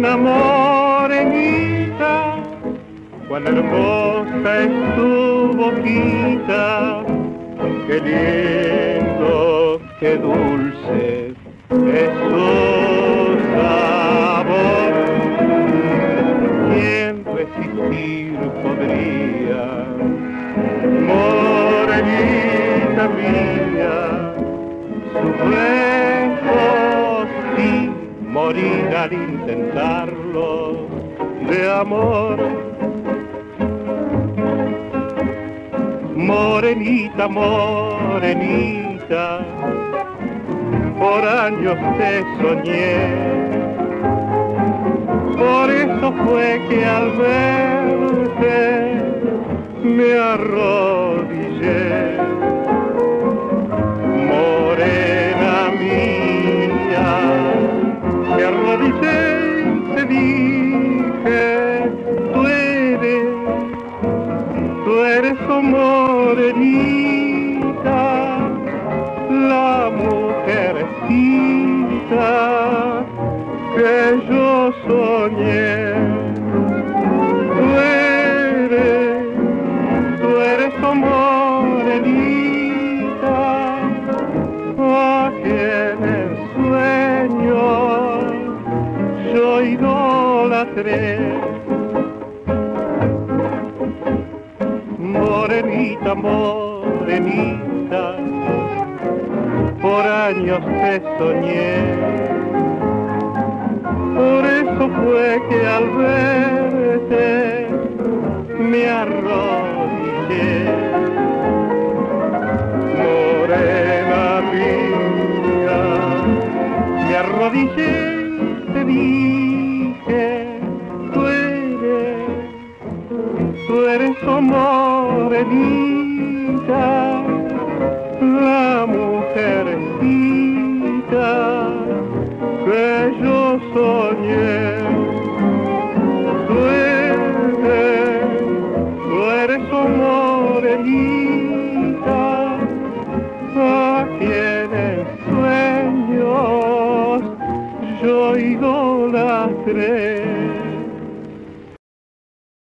una morenita, cuán hermosa es tu boquita, qué lindo, qué dulce es su sabor. ¿Quién resistir podría, morenita mía, sus besos sin morir al intentarlo de amor? Morenita, morenita, por años te soñé, por eso fue que al verte me arrodillé. Morena mía, me arrodillé y te dije, tú eres oh morenita, la mujercita que yo soñé. Tú eres oh morenita, a quien en sueños yo idolatré. Morenita, morenita, por años te soñé, por eso fue que al verte me arrodillé. Morena mía, me arrodillé y te dije, tú eres oh morenita, la mujercita que yo soñé. Tú eres oh morenita, a quien en sueños yo idolatré.